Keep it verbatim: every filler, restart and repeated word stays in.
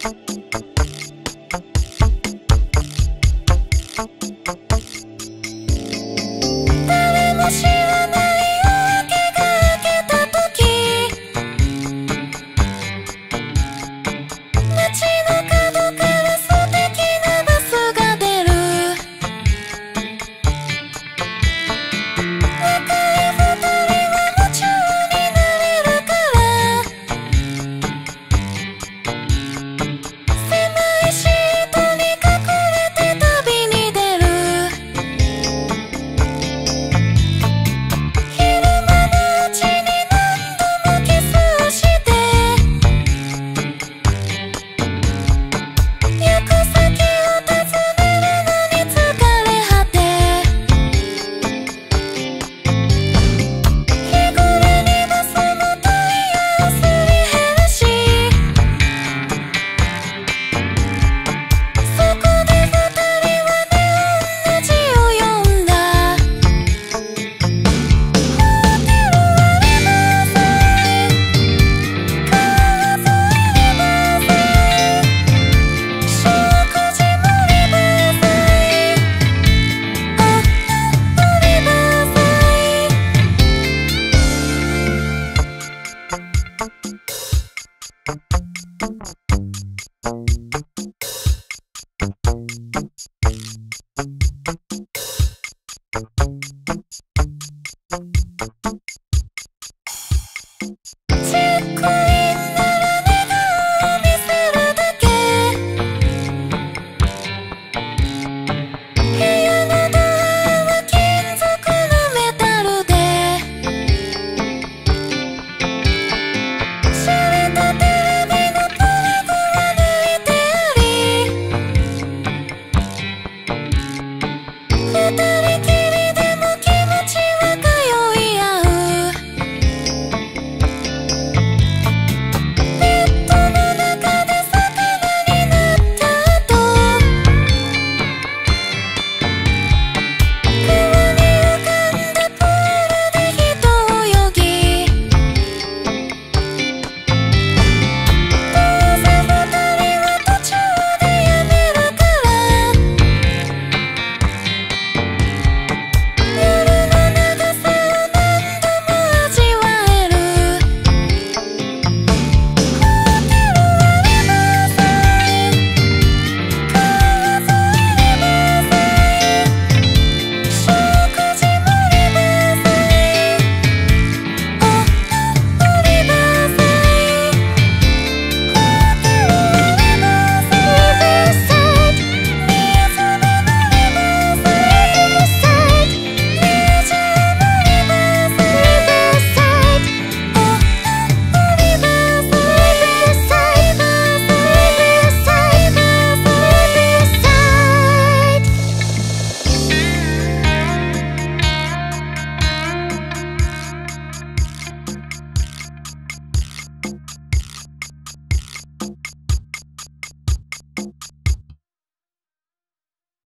誰も知らない夜明けが明けた時、街の角から素敵なバスが出る。若い二人は夢中になれるから、狭いシートに隠れて旅に出る。昼間のうちに何度もキスをして、行く先を尋ねるのに疲れ果て、日暮れにもその太陽すり減るし、そこで二人はネオンの字を読んだ。ホテルはリバーサイド、川沿いリバーサイド、食事もリバーサイド、あ、あ、リバーサイド。